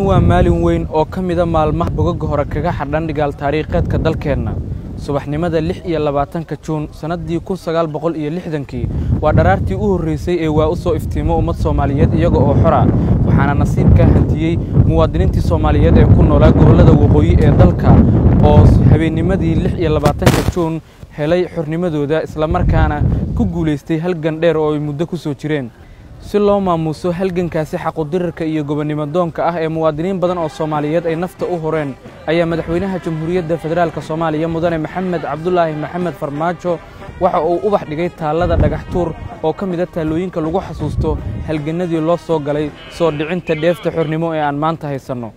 waa maalin weyn oo ka mid ah maalmaha bogagga hore kaga xadhan dhigaal taariikheedka dalkeenna. subaxnimada 26 Juun sanadii 1960 waa dharaartii u horeysay ee waa u soo iftiimo ummad Soomaaliyeed iyaga oo xora waxaana nasiibka hantiyay muwaadiniintii Soomaaliyeed ee ku noolaa gobollada waqooyi ee dalka oo habeennimadii 26 Juun helay xornimadooda isla markaana ku guuleystay halgan dheer oo ay muddo ku soo jireen si loo maamuuso halgankaasi xaqu-dirirka iyo gobonnimo doonka ah ee muwaadiniin badan oo Soomaaliyeed ay nafta u horeen ayaa madaxweynaha Jamhuuriyadda Federaalka Soomaaliya mudane Maxamed Cabdullaahi Maxamed Farmaajo waxa uu ubax dhigay taalada dhagaxtuur oo ka mid ah taalooyinka lagu xasuusto halganadii loo soo galay soo dhicinta dheefta xornimo ee aan maanta haysanno.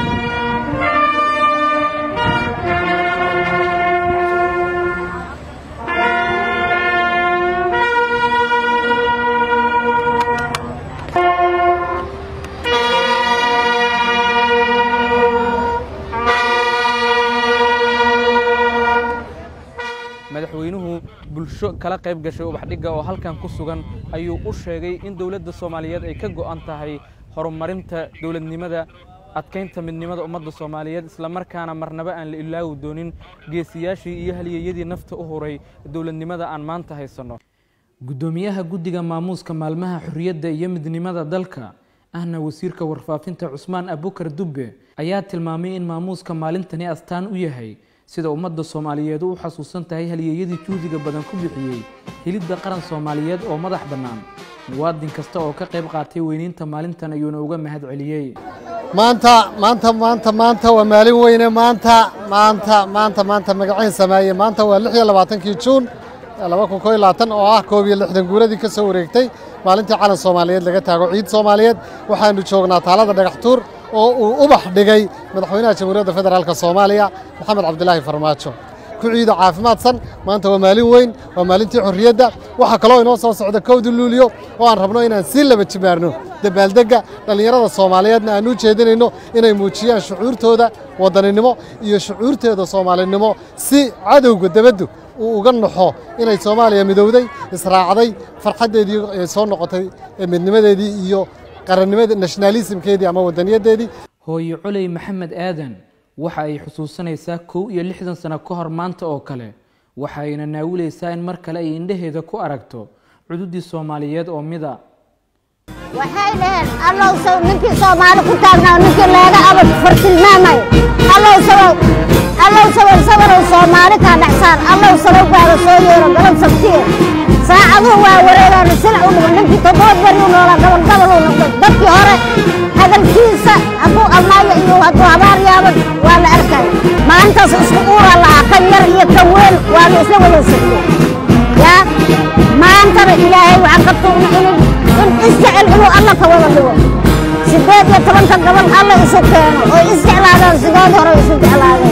madaxweynuhu bulsho kala qayb gashay ubax dhigga oo halkan ku sugan ayuu u sheegay in dawladda Soomaaliyeed ay ka go'an tahay horumarinta dawladnimada adkeynta midnimada ummadda Soomaaliyeed isla markaana marnaba aan la ilaawi doonin geesiyaashii iyo halyeeyadii nafta u horay dawladnimada aan maanta haysanno. gudoomiyaha guddiga maamuuska maalmaha xurriyadda iyo midnimada dalka ahna wasiirka warfaafinta Cusmaan Abukar Dubbe ayaa tilmaamay in maamuuska maalintani astaan u yahay sida ummadda Soomaaliyeed u xasuusan tahay halyeeyadii juudiga badan ku bixiyay helidda qaran Soomaaliyeed oo madax bannaan muwaadin kasta oo ka qayb qaatay weynaynta maalintan ayuuna uga mahad celiyay. maanta waa maalin weyne maanta magaciin sameeyay maanta waa 26 Juun 2021 oo ah 61 guuradii ka soo wareegtay maalintii calan Soomaaliyeed laga taago ciid Soomaaliyeed waxaanu joognaa taalada dhagaxtuur oo uu ubax dhigay madaxweynaha Jamhuuriyadda Federaalka Soomaaliya Maxamed Cabdullaahi Farmaajo ku ciido caafimaadsan maanta waa maalin weyn waa maalintii xorriyadda waxa kale oo inoo soo socda 1 Luulyo oo aan rabno inaan si laba jibaarno dabaaldegga dhalinyarada Soomaaliyeedna aan u jeedinayno inay muujiyaan shucuurtooda wadaninimo iyo shucuurteeda Soomaalinimo si cadowga dabaddu uu uga naxo inay Soomaaliya midowday israacday farxadeedii ee soo noqotay midnimadeedii iyo qarannimada nationalismkeedii ama wadaniyadeedii. hooyo Culey Maxamed Aadan waxa ay xusuusanaysaa 61 sano ka hor maanta oo kale waxa ayna naawilaysaa in mar kale ay indhaheeda ku aragto cududii Soomaaliyeed oo mida waxay dhaheen allow soo ninkii Soomaali ku taagnaa ninkii leega abad fartilmaamay allow soo Soomaali ka dhaxsan allow soo gaaro soo yeero galan sabtiye saacadu waa wareegaan sila u dhigo ninkii todoba bari u noolaa gabal u noqday dadkii hore hadalkiisa hadduu amaayo iyo hadduu habaar yaabo waa la arkay maantaas isku uura la kan yar iyo kan weyn waa la isla wada socday yaa maantana ilaahay waxa qabto in isjecel inuu alla ka wada dhigo 18 gabal alla isu keeno oo isjeclaadaan sidood hore isu jeclaadeen.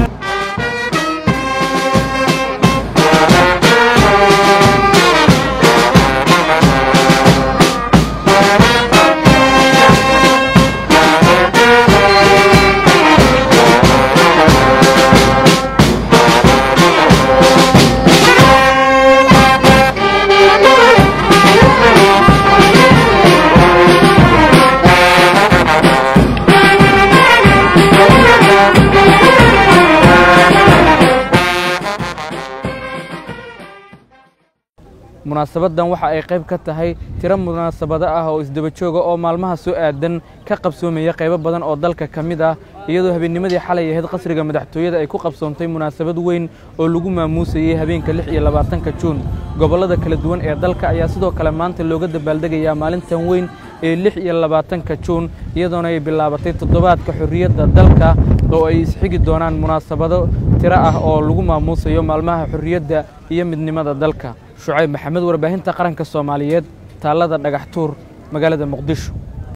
munaasabadan waxa ay qayb ka tahay tiro munaasabado ah oo isdaba jooga oo maalmaha soo aadan ka qabsoomaya qaybo badan oo dalka kamid ah iyadoo habeennimadii xalay ahayd qasriga madaxtooyada ay ku qabsoontay munaasabad weyn oo lagu maamuusayay habeenka 26 Juun gobollada kala duwan ee dalka ayaa sidoo kale maanta looga dabaaldegayaa maalintan weyn ee 26 Juun iyadoona ay bilaabatay toddobaadka xorriyadda dalka oo ay isxigi doonaan munaasabado tiro ah oo lagu maamuusayo maalmaha xorriyadda iyo midnimada dalka. Shucayb Maxamed warbaahinta qaranka Soomaaliyeed taalada dhagaxtuur magaalada Muqdisho.